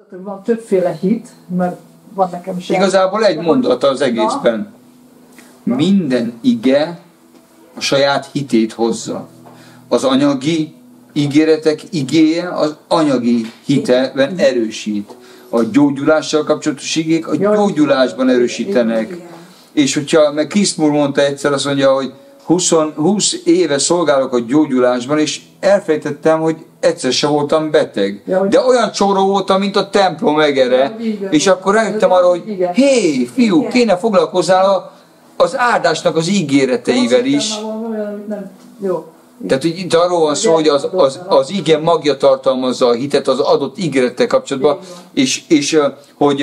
Van többféle hit, mert van nekem is. Igazából egy mondat az egészben. Minden ige a saját hitét hozza. Az anyagi ígéretek igéje az anyagi hitben erősít. A gyógyulással kapcsolatos igék a gyógyulásban erősítenek. És hogyha, meg Krisztus mondta egyszer, azt mondja, hogy 20 éve szolgálok a gyógyulásban, és elfelejtettem, hogy egyszer se voltam beteg. De olyan csóró voltam, mint a templom egere, és akkor rájöttem arra, hogy hé, fiú, kéne foglalkozzál az áldásnak az ígéreteivel is. Tehát itt arról van szó, hogy az ige magja tartalmazza a hitet az adott ígérettel kapcsolatban, és hogy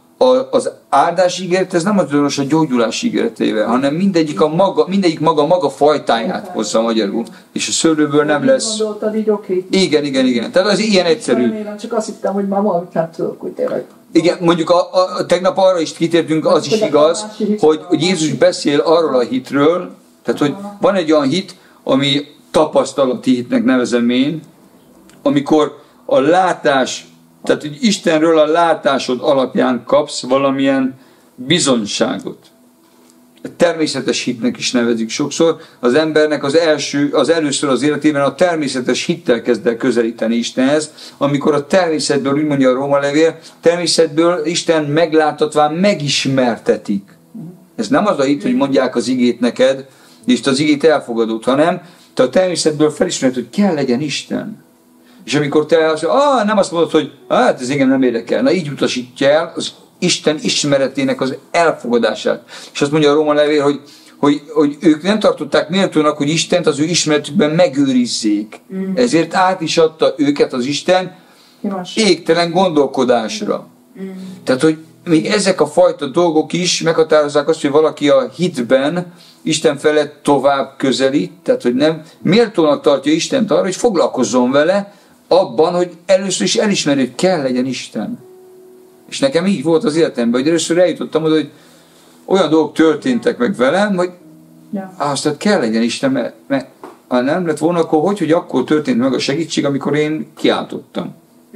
az áldás ígéret, ez nem azonos a gyógyulás ígéreteivel, hanem mindegyik maga fajtáját hozza magyarul, és a szőlőből nem lesz. Gondoltad így, oké. Igen. Tehát az ilyen egyszerű. Remélem, csak azt hittem, hogy már valamit nem tudok, hogy tényleg. Igen, mondjuk tegnap arra is kitértünk, az is igaz, hogy Jézus beszél arról a hitről, tehát hogy van egy olyan hit, ami tapasztalati hitnek nevezem én, amikor a látás, tehát hogy Istenről a látásod alapján kapsz valamilyen bizonyságot. Természetes hitnek is nevezik sokszor. Az embernek először az életében a természetes hittel kezd el közelíteni Istenhez, amikor a természetből, úgy mondja a Róma levél, természetből Isten meglátatván megismertetik. Ez nem az a hit, hogy mondják az igét neked, és te az igét elfogadod, hanem te a természetből felismered, hogy kell legyen Isten. És amikor te nem azt mondod, hogy hát ez engem nem érdekel, na így utasítja el az Isten ismeretének az elfogadását. És azt mondja a Róma levél, hogy ők nem tartották méltónak, hogy Istent az ő ismeretükben megőrizzék. Ezért át is adta őket az Isten égtelen gondolkodásra. Tehát, hogy még ezek a fajta dolgok is meghatározzák azt, hogy valaki a hitben Isten felett tovább közelít, tehát, hogy nem méltónak tartja Istent arra, hogy foglalkozzon vele abban, hogy először is elismeri, hogy kell legyen Isten. És nekem így volt az életemben, hogy először eljutottam oda, hogy olyan dolgok történtek meg velem, hogy azt kell legyen Isten, mert ha nem lett volna, akkor hogy akkor történt meg a segítség, amikor én kiáltottam.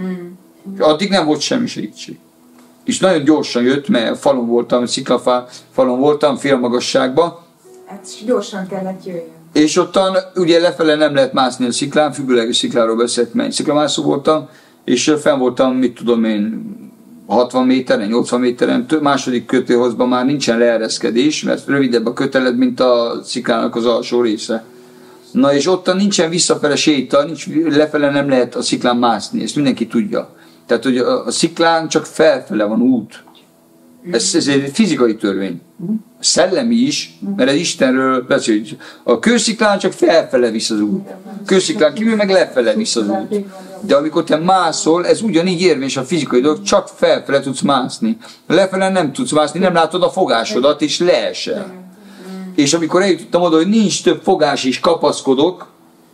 És addig nem volt semmi segítség. És nagyon gyorsan jött, mert falon voltam, sziklafalon voltam, félmagasságban. Hát gyorsan kellett jöjjön. És ottan ugye lefele nem lehet mászni a sziklán, függőleges szikláról beszélt, mert sziklamászó voltam, és fenn voltam, mit tudom én, 60 méteren, 80 méteren, második kötőhozban már nincsen leereszkedés, mert rövidebb a köteled, mint a sziklának az alsó része. Na és ottan nincsen visszafele séta, lefele nem lehet a sziklán mászni, ezt mindenki tudja. Tehát, hogy a sziklán csak felfele van út. Ez egy fizikai törvény. A szellemi is, mert ez Istenről beszél. A kősziklán csak felfele visz az út. A kősziklán kívül meg lefele visz az út. De amikor te mászol, ez ugyanígy érvényes a fizikai dolog, csak felfele tudsz mászni. Lefele nem tudsz mászni, nem látod a fogásodat, és leesel. És amikor eljutottam oda, hogy nincs több fogás, és kapaszkodok,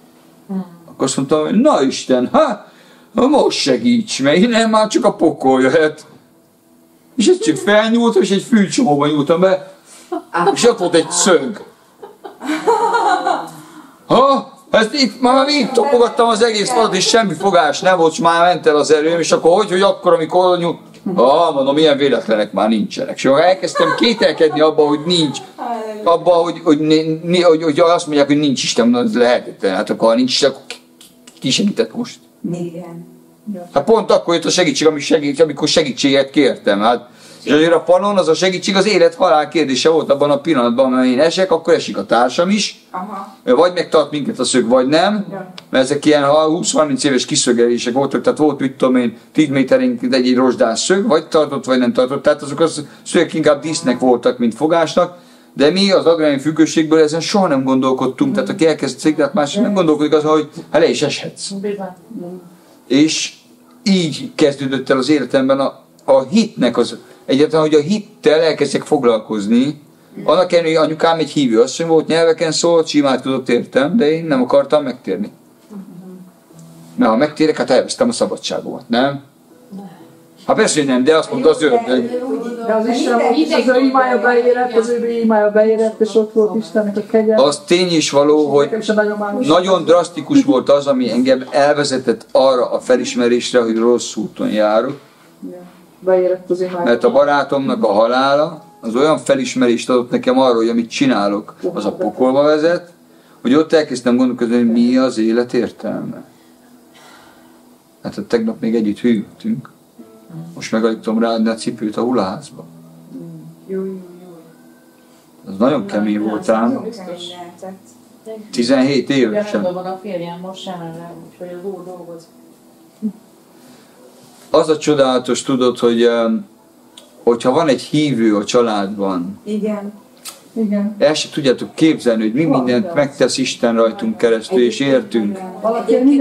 akkor azt mondtam, hogy na Isten, most segíts, mert innen már csak a pokol jöhet. És ezt csak felnyúltam, és egy fűcsomóba nyúltam be, és ott volt egy szög. Ezt itt már végig topogattam az egész falat, és semmi fogás nem volt, és már ment el az erőm, és akkor hogy akkor, amikor oda nyúlt, mondom, ilyen véletlenek már nincsenek. És akkor elkezdtem kételkedni abban, hogy nincs, abban, hogy azt mondják, hogy nincs Isten, az lehetetlen. Hát akkor ha nincs Isten, akkor ki segített most? Igen. Hát pont akkor jött a segítség, amikor segítséget kértem. Hát, és azért a falon az a segítség az élet-halál kérdése volt abban a pillanatban, mert én esek, akkor esik a társam is. Aha. Vagy megtart minket a szög, vagy nem. Ja. Mert ezek ilyen 20-30 éves kiszögelések voltak, tehát volt, mit tudom én, 10 méterünk egy rozsdás szög, vagy tartott, vagy nem tartott. Tehát azok a szögek inkább dísznek voltak, mint fogásnak. De mi az adrenalin függőségből ezen soha nem gondolkodtunk. Tehát aki elkezd sziklát, másik nem gondolkodik azon, hogy le is eshetsz. És így kezdődött el az életemben a hitnek egyáltalán, hogy a hittel elkezdjek foglalkozni. Annak ellenére, hogy anyukám egy hívő asszony volt, nyelveken szólt, simát tudott értem, de én nem akartam megtérni. Mert ha megtérek, hát elvesztem a szabadságomat, nem? Hát persze, hogy nem, de azt mondta az ördög. De az Isten az ő imája beérett, az ő imája beérett, és ott volt Istennek a kegyelme. Az tény is való, hogy nagyon drasztikus volt az, ami engem elvezetett arra a felismerésre, hogy rossz úton járok. Beérett az imád. Mert a barátomnak a halála az olyan felismerést adott nekem arról, hogy amit csinálok, az a pokolba vezet, hogy ott elkezdtem gondolkodni, hogy mi az élet értelme. Hát tegnap még együtt hűltünk. Most meg alig tudom ráadni a cipőt a hulaházba. Az nagyon kemény volt ám. 17 évesen. Van a férjem most jelenleg, úgyhogy az úr dolgozik. Az a csodálatos, tudod, hogy hogyha van egy hívő a családban, Igen. Igen. el se tudjátok képzelni, hogy mi mindent megtesz Isten rajtunk keresztül, és értünk. Egyébként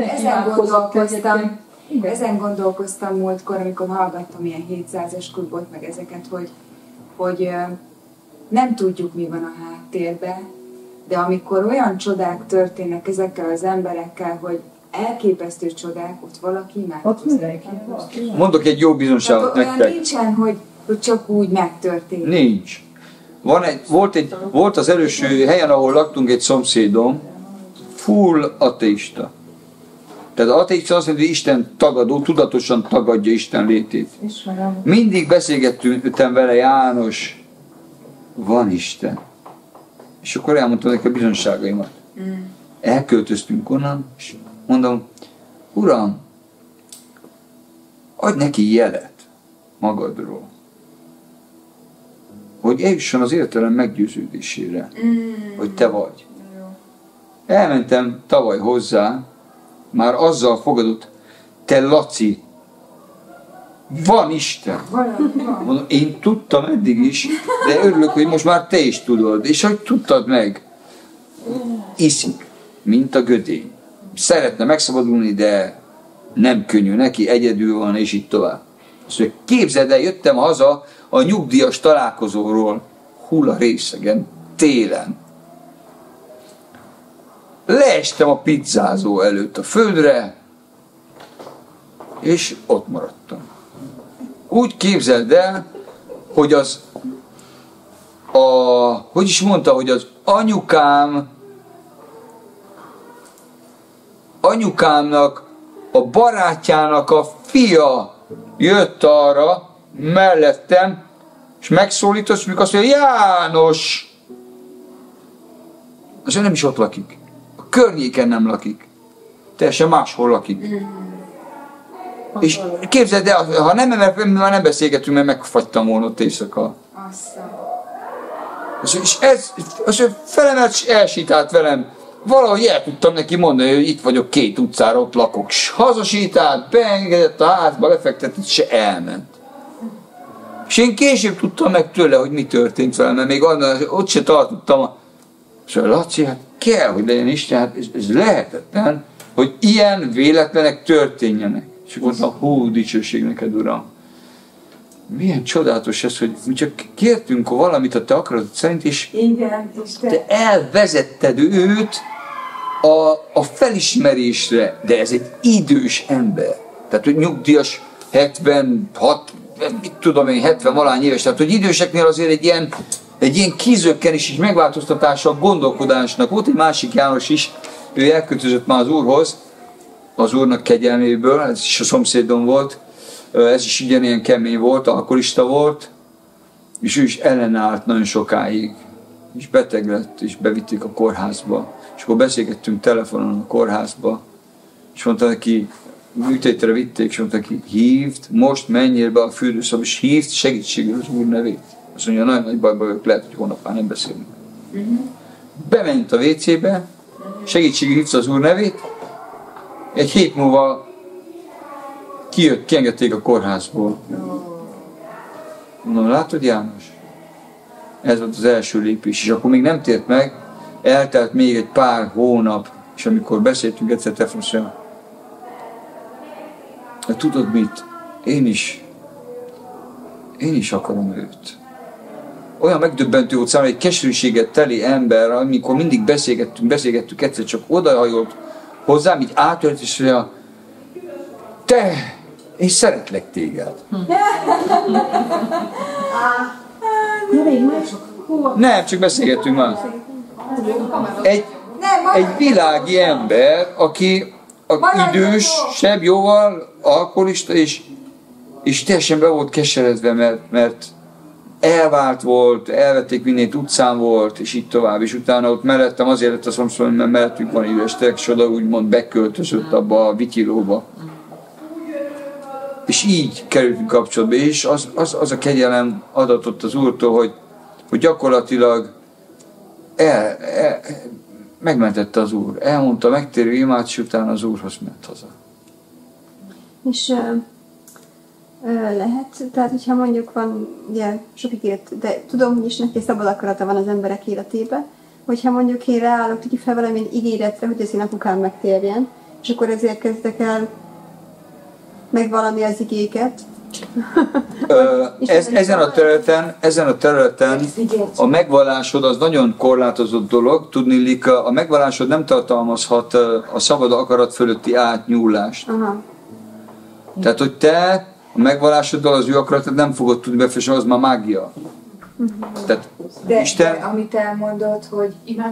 ezen gondolkoztam múltkor, amikor hallgattam ilyen 700-es klubot, meg ezeket, hogy nem tudjuk, mi van a háttérben, de amikor olyan csodák történnek ezekkel az emberekkel, hogy elképesztő csodák, ott valaki Ott mindenki. Mondok egy jó bizonságot olyan nektek. nincsen, hogy csak úgy megtörténik. Nincs. Volt az előső helyen, ahol laktunk, egy szomszédom, full ateista. Tehát ateista azt jelenti, hogy Isten tagadó, tudatosan tagadja Isten létét. Mindig beszélgettünk vele, János, van Isten. És akkor elmondtam neki a bizonságaimat. Elköltöztünk onnan, és mondom, Uram, adj neki jelet magadról, hogy eljusson az értelem meggyőződésére, hogy te vagy. Elmentem tavaly hozzá, már azzal fogadott, te Laci, van Isten. Mondom, én tudtam eddig is, de örülök, hogy most már te is tudod. És hogy tudtad meg? Iszik, mint a gödény. Szeretne megszabadulni, de nem könnyű neki, egyedül van, és így tovább. Azt mondja, képzeld el, jöttem haza a nyugdíjas találkozóról, Hula részegen, télen. Leestem a pizzázó előtt a földre, és ott maradtam. Úgy képzeld el, hogy hogy is mondta, hogy az anyukámnak, a barátjának a fia jött arra mellettem, és megszólított, és mikor azt mondja, János! Azért nem is ott lakik. A környéken nem lakik. Teljesen máshol lakik. És képzeld el, ha nem, mert már nem beszélgetünk, mert megfagytam volna ott éjszaka. És ez felemelt, és elsétált velem. Valahogy el tudtam neki mondani, hogy itt vagyok 2 utcára, ott lakok. És hazasétált, beengedett a házba, lefektetett, és elment. És én később tudtam meg tőle, hogy mi történt velem, mert még ott se tartottam. És Laci, hát kell, hogy legyen Isten, hát ez lehetetlen, hogy ilyen véletlenek történjenek. És akkor mondtam, hú, dicsőség neked, Uram. Milyen csodálatos ez, hogy mi csak kértünk valamit a te akaratod szerint, és te elvezetted őt a felismerésre, de ez egy idős ember. Tehát, hogy nyugdíjas 76, mit tudom én, 70-valány éves, tehát, hogy időseknél azért egy ilyen kizökkenés és megváltoztatása a gondolkodásnak. Volt egy másik János is, ő elköltözött már az Úrhoz, az Úrnak kegyelméből, ez is a szomszédom volt, ez is ugyanilyen kemény volt, alkoholista volt, és ő is ellenállt nagyon sokáig, és beteg lett, és bevitték a kórházba. És akkor beszélgettünk telefonon a kórházba, és mondta neki, műtétre vitték, és mondta neki, hívd, most menjél be a fürdőszobába, és hívd segítségül az Úr nevét. Azt mondja, nagyon nagy bajba vagyok, lehet, hogy holnap már nem beszélünk. Bement a WC-be, segítségül hívta az Úr nevét, egy hét múlva kiengedték a kórházból. Mondom, látod, János? Ez volt az első lépés, és akkor még nem tért meg, eltelt még egy pár hónap, és amikor beszéltünk egyszer telefonon, de tudod mit? Én is akarom őt. Olyan megdöbbentő volt számomra, egy keserűséget teli ember, amikor mindig beszélgettük, egyszer csak odahajolt hozzám, így átölt, és mondja, te, én szeretlek téged. Nem, csak beszélgettünk már. Egy világi ember, aki idősebb, jóval alkoholista, és és teljesen be volt keseredve, mert elvált volt, elvették mindent, utcán volt, és így tovább. És utána ott mellettem, azért lett a szomszédom, mert mellettünk van üres terek, és oda úgymond beköltözött abba a vityilóba. És így kerültünk kapcsolatba, és az a kegyelem adatott az Úrtól, hogy gyakorlatilag megmentette az Úr. Elmondta megtérő imát, és utána az Úrhoz ment haza. És lehet, tehát hogyha mondjuk van, ugye sok ígéret, de tudom, hogy is neki szabad akarata van az emberek életében, hogyha mondjuk én ráállok, tudjuk fel valamilyen ígéretre, hogy az én apukám megtérjen, és akkor ezért kezdek el megvalami az igéket. Ezen a területen a megvallásod az nagyon korlátozott dolog. Tudniillik, a megvallásod nem tartalmazhat a szabad akarat fölötti átnyúlást. Aha. Tehát, hogy te a megvallásoddal az ő akaratát nem fogod tudni befejezni, az már mágia. Tehát de Isten... De amit elmondod, hogy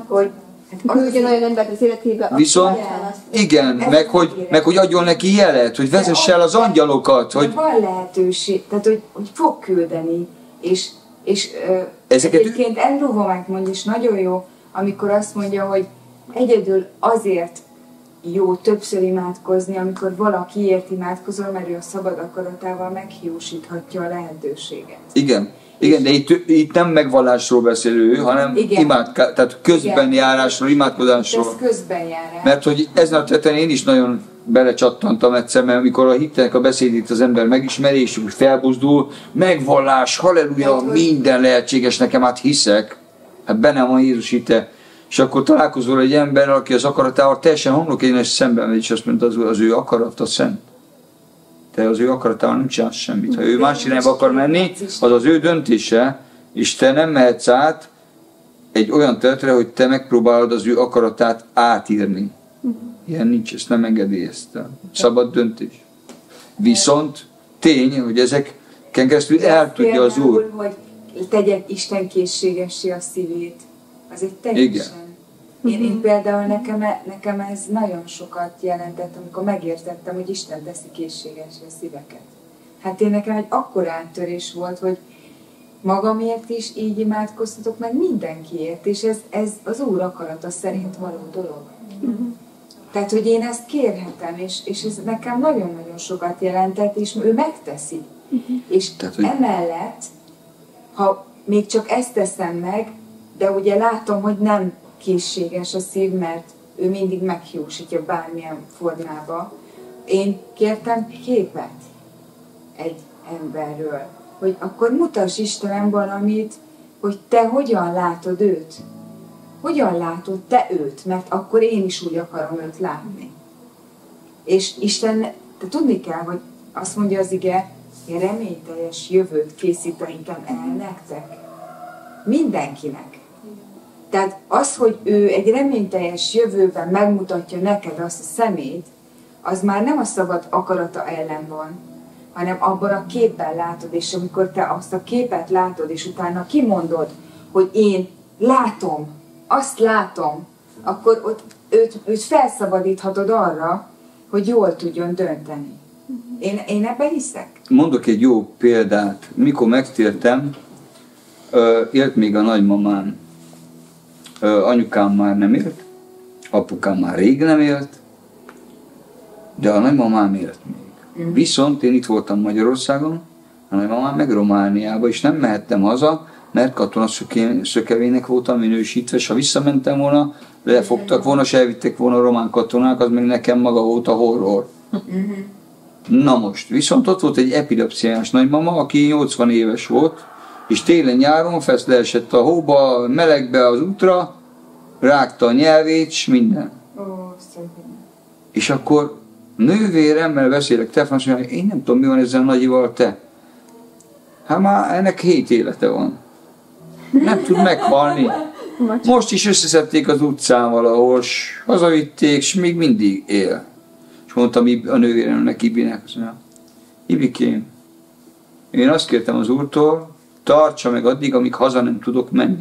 Küldjön olyan embert az életébe. Viszont, igen, meg hogy adjon neki jelet, hogy vezesse el az angyalokat. Hogy van lehetőség, tehát hogy fog küldeni, és egyébként Andrew Wommack mondja, és nagyon jó, amikor azt mondja, hogy egyedül azért jó többször imádkozni, amikor valakiért imádkozol, mert ő a szabad akaratával meghiúsíthatja a lehetőséget. Igen, de itt nem megvallásról beszél ő, hanem tehát közbenjárásról, imádkozásról. Ez közbenjárás. Mert hogy ezen a területen én is nagyon belecsattantam egyszer, mert amikor a hitnek a beszédét az ember megismeri, és úgy felbuzdul, megvallás, halleluja, minden lehetséges, nekem hát hiszek, hát bennem van Jézus hite. És akkor találkozol egy ember, aki az akaratával teljesen homlokegyenes szemben megy, és azt mondta, az ő akarata szent. Te az ő akaratával nem csinálsz semmit. Ha ő más irányba akar menni, az az ő döntése, és te nem mehetsz át egy olyan területre, hogy te megpróbálod az ő akaratát átírni. Ilyen nincs, ezt nem engedélyeztem. Szabad döntés. Viszont tény, hogy ezeken keresztül el tudja az Úr. Hogy tegyek Isten készségessé a szívét. Az egy teljesen. Én például nekem ez nagyon sokat jelentett, amikor megértettem, hogy Isten teszi készségessé a szíveket. Hát nekem egy akkora áttörés volt, hogy magamért is így imádkoztatok, meg mindenkiért, és ez az Úr akarata szerint való dolog. Tehát, hogy én ezt kérhetem, és ez nekem nagyon-nagyon sokat jelentett, és ő megteszi. És tehát, emellett, ha még csak ezt teszem meg, de ugye látom, hogy nem készséges a szív, mert ő mindig meghiúsítja bármilyen formába. Én kértem képet egy emberről, hogy akkor mutass Istenem valamit, hogy te hogyan látod őt. Hogyan látod te őt, mert akkor én is úgy akarom őt látni. És Isten, te tudni kell, hogy azt mondja az ige, én reményteljes jövőt készítentem el nektek. Mindenkinek. Tehát az, hogy ő egy reményteljes jövőben megmutatja neked azt a szemét, az már nem a szabad akarata ellen van, hanem abban a képben látod, és amikor te azt a képet látod, és utána kimondod, hogy én látom, azt látom, akkor ott őt felszabadíthatod arra, hogy jól tudjon dönteni. Én ebben hiszek. Mondok egy jó példát. Mikor megtértem, élt még a nagymamám. Anyukám már nem élt, apukám már rég nem élt, de a nagymamám élt még. Viszont én itt voltam Magyarországon, a nagymamám meg Romániába, és nem mehettem haza, mert katonaszökevének voltam minősítve, és ha visszamentem volna, lefogtak volna, és elvittek volna a román katonák, az még nekem maga volt a horror. Na most, viszont ott volt egy epilepsziás nagymama, aki 80 éves volt, és télen-nyáron fest leesett a hóba, melegbe az útra, rágta a nyelvét, és minden. És akkor nővéremmel beszélek telefonon, és mondja, én nem tudom, mi van ezzel a nagyival, te. Hát már ennek 7 élete van. Nem tud meghalni. Most is összeszedték az utcán valahol, s hazavitték, és még mindig él. És mondtam a nővéremnek, Ibinek, azt mondja, Ibikém, én azt kértem az Úrtól, tartsa meg addig, amíg haza nem tudok menni.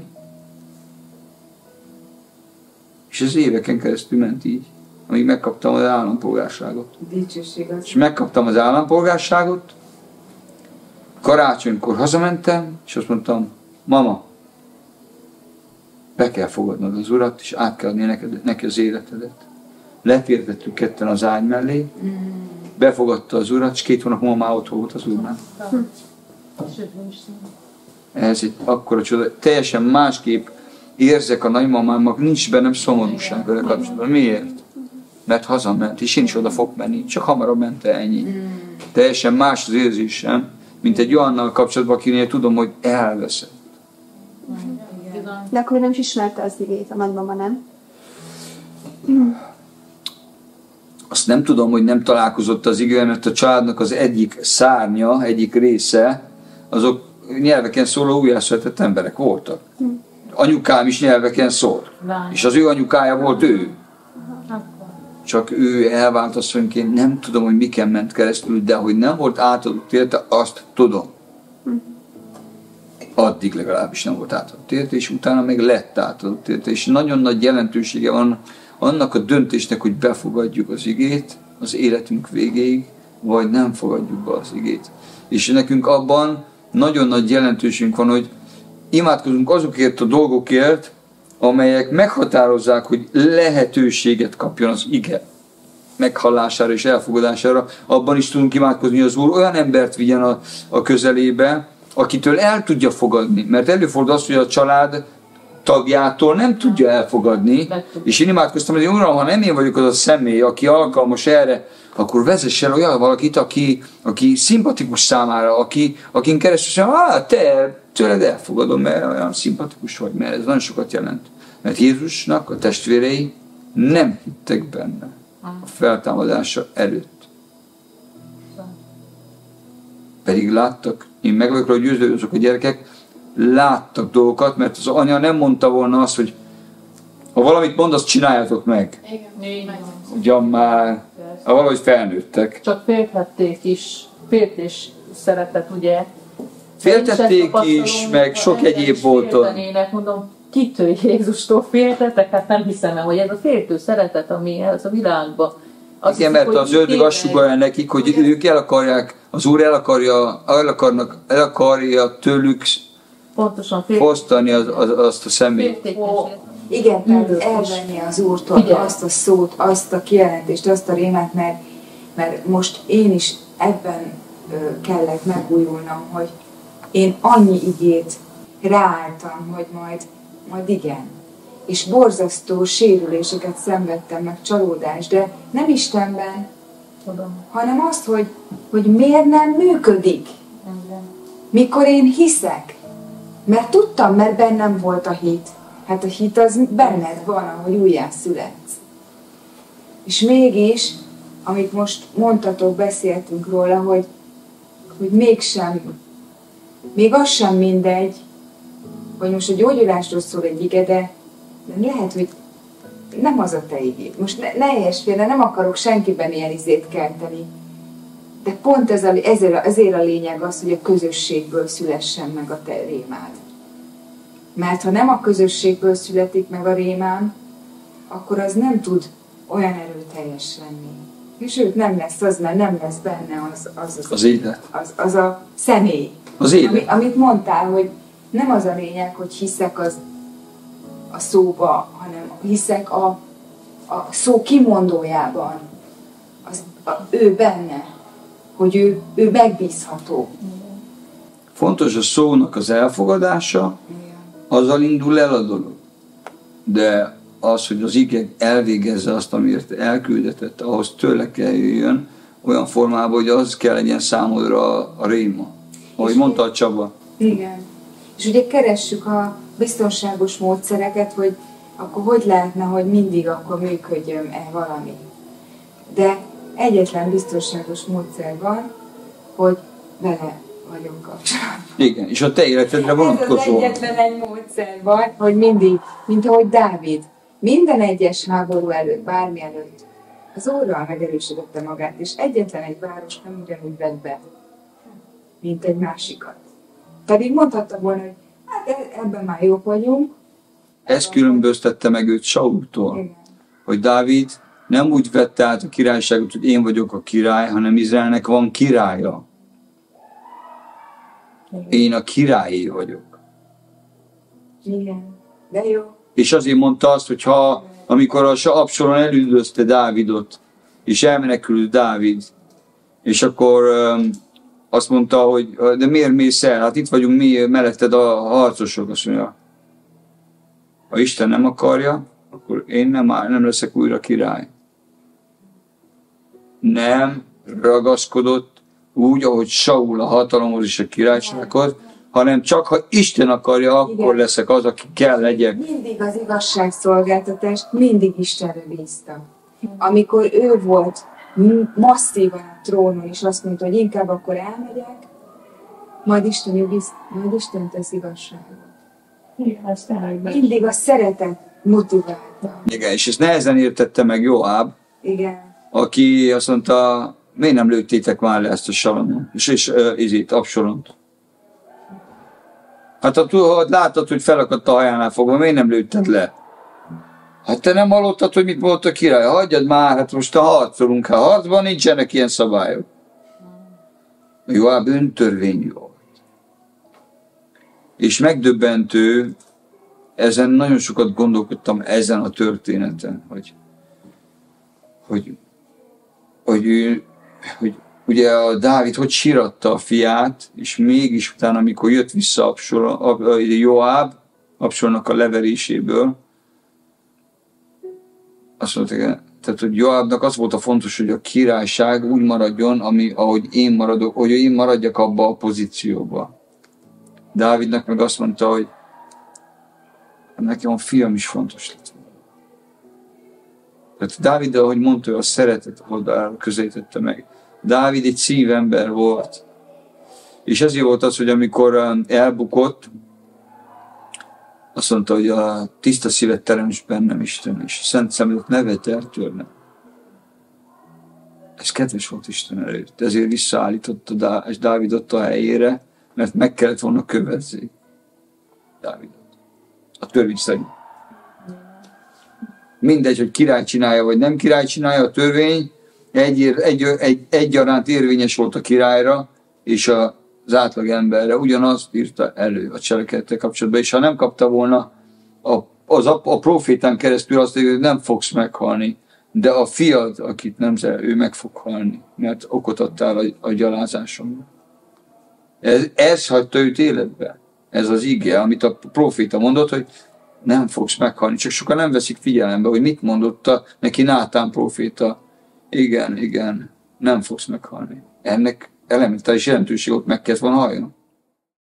És ez éveken keresztül ment így, amíg megkaptam az állampolgárságot. Dicsőség az. És megkaptam az állampolgárságot, karácsonykor hazamentem, és azt mondtam, mama, be kell fogadnod az Urat, és át kell adni neki az életedet. Letérdettük ketten az ágy mellé, befogadta az Urat, és 2 hónap múlva már otthon volt az Úrnál. Ez egy akkora csoda. Teljesen másképp érzek a nagymamámnak, nincs bennem szomorúság vele kapcsolatban. Miért? Mert hazament, és én is oda fog menni, csak hamarabb ment el, ennyi. Teljesen más az érzésem, mint egy olyannal kapcsolatban, akinél tudom, hogy elveszett. De akkor nem is ismerte az igét a nagymama, nem? Azt nem tudom, hogy nem találkozott az igével, mert a családnak az egyik szárnya, egyik része, azok nyelveken szóló újjászületett emberek voltak. Anyukám is nyelveken szól. És az ő anyukája volt ő. Csak ő elvált asszonyként, nem tudom, hogy miken ment keresztül, de hogy nem volt átadott érte, azt tudom. Addig legalábbis nem volt átadott érte, és utána meg lett átadott érte. És nagyon nagy jelentősége van annak a döntésnek, hogy befogadjuk az igét az életünk végéig, vagy nem fogadjuk be az igét. És nekünk abban nagyon nagy jelentőségünk van, hogy imádkozunk azokért a dolgokért, amelyek meghatározzák, hogy lehetőséget kapjon az ige meghallására és elfogadására. Abban is tudunk imádkozni, hogy az Úr olyan embert vigyen a közelébe, akitől el tudja fogadni. Mert előfordul az, hogy a család tagjától nem tudja elfogadni, és én imádkoztam, hogy Uram, ha nem én vagyok az a személy, aki alkalmas erre, akkor vezess el olyan valakit, aki szimpatikus számára, akin keresztül te tőled elfogadom, mert olyan szimpatikus vagy, mert ez nagyon sokat jelent. Mert Jézusnak a testvérei nem hittek benne a feltámadása előtt. Pedig láttak, én meg vagyok róla győződve, hogy azok a gyerekek láttak dolgokat, mert az anya nem mondta volna azt, hogy ha valamit mond, azt csináljátok meg. Igen. Ugyan már, valahogy felnőttek. Csak féltették is, féltés szeretet, ugye. Féltették is, meg sok egyéb volt. Mondom, kitől Jézustól féltetek? Hát nem hiszem el, hogy ez a féltő szeretet, ami ez a világban. Igen, mert az ördög azt sugallja nekik, hogy ők el akarják, az Úr el akarja tőlük fosztani azt a személyt. Igen, tehát elvenni az Úrtól azt a szót, azt a kijelentést, azt a rémet, mert most én is ebben kellett megújulnom, hogy én annyi igét ráálltam, hogy majd igen. És borzasztó sérüléseket szenvedtem, meg csalódást, de nem Istenben, hanem azt, hogy miért nem működik, mikor én hiszek. Mert tudtam, mert bennem volt a hit. Hát a hit az benned van, ahogy újjászületsz. És mégis, amit most mondtatok, beszéltünk róla, hogy mégsem, még az sem mindegy, hogy most a gyógyulásról szól egy ige, de lehet, hogy nem az a te igéd. Most ne érts félre, nem akarok senkiben ilyen izét kelteni. De pont ezért a lényeg az, hogy a közösségből szülessen meg a te rémád. Mert ha nem a közösségből születik meg a rémám, akkor az nem tud olyan erőteljes lenni. És sőt, nem lesz az, mert nem lesz benne az élet. Az a személy. Az élet. Amit mondtál, hogy nem az a lényeg, hogy hiszek a szóba, hanem hiszek a szó kimondójában. Ő benne, hogy ő megbízható. Fontos a szónak az elfogadása, azzal indul el a dolog. De az, hogy az ige elvégezze azt, amiért elküldetett, ahhoz tőle kell jöjjön, olyan formában, hogy az kell legyen számodra a réma. Ahogy mondta a Csaba. Igen. És ugye keressük a biztonságos módszereket, hogy akkor hogy lehetne, hogy mindig akkor működjön-e valami. De egyetlen biztonságos módszer van, hogy vele vagyunk kapcsolatban. Igen, és a te életedre vonatkozó. Ez az egyetlen egy módszer van, hogy mindig, mint ahogy Dávid, minden egyes háború előtt, bármi előtt, az Úrral megerősödötte magát, és egyetlen egy város nem ugyanúgy vett be, mint egy másikat. Pedig mondhatta volna, hogy hát ebben már jók vagyunk. Ez különböztette meg őt Saultól, igen. Hogy Dávid nem úgy vette át a királyságot, hogy én vagyok a király, hanem Izraelnek van királya. Én a királyé vagyok. Igen, de jó. És azért mondta azt, hogy amikor Absalom elüldözte Dávidot, és elmenekült Dávid, és akkor azt mondta, hogy de miért mész el? Hát itt vagyunk mi melletted a harcosok, azt mondja. Ha Isten nem akarja, akkor én nem leszek újra király. Nem ragaszkodott úgy, ahogy Saul a hatalomhoz és a királysághoz, hanem csak ha Isten akarja, akkor leszek az, aki kell legyek. Mindig az igazságszolgáltatást mindig Istenre bízta. Amikor ő volt masszívan a trónon, és azt mondta, hogy inkább akkor elmegyek, majd Isten tesz igazságot. Mindig a szeretet motiválta. Igen, és ezt nehezen értette meg Joáb, Igen. aki azt mondta, miért nem lőttétek már le ezt a Salamon, és Absalont. Hát ha láttad, hogy felakadt a hajánál fogva, miért nem lőtted le? Hát te nem hallottad, hogy mit mondta a király? Hagyjad már, hát most harcolunk. Ha harcban nincsenek ilyen szabályok. Joáb öntörvény volt. És megdöbbentő, ezen nagyon sokat gondolkodtam ezen a történeten, hogy ugye a Dávid hogy síratta a fiát, és mégis utána, amikor jött vissza Joáb, Absalomnak a leveréséből, azt mondták, tehát, hogy Joábnak az volt a fontos, hogy a királyság úgy maradjon, ahogy én maradok, hogy én maradjak abba a pozícióba. Dávidnak meg azt mondta, hogy nekem a fiam is fontos lett. Tehát Dávid, ahogy mondta, hogy a szeretet oldalára közelítette meg. Dávid egy szívember volt. És ezért volt az, hogy amikor elbukott, azt mondta, hogy a tiszta szívet teremts bennem, Isten, és a szent szemedet ne vedd el tőlem. Ez kedves volt Isten előtt. Ezért visszaállította és Dávidot a helyére, mert meg kellett volna követni Dávidot. A törvény szerint. Mindegy, hogy király csinálja, vagy nem király csinálja, a törvény egyaránt érvényes volt a királyra, és az átlag emberre ugyanazt írta elő a cselekedettel kapcsolatban, és ha nem kapta volna a profétán keresztül azt, hogy nem fogsz meghalni, de a fiad, akit nemzel, ő meg fog halni, mert okot adtál a gyalázásomra. Ez hagyta őt életbe. Ez az ige, amit a proféta mondott, hogy nem fogsz meghalni. Csak sokan nem veszik figyelembe, hogy mit mondotta neki Nátán proféta. Igen, nem fogsz meghalni. Ennek elementáris jelentőséget meg kellett volna halljon.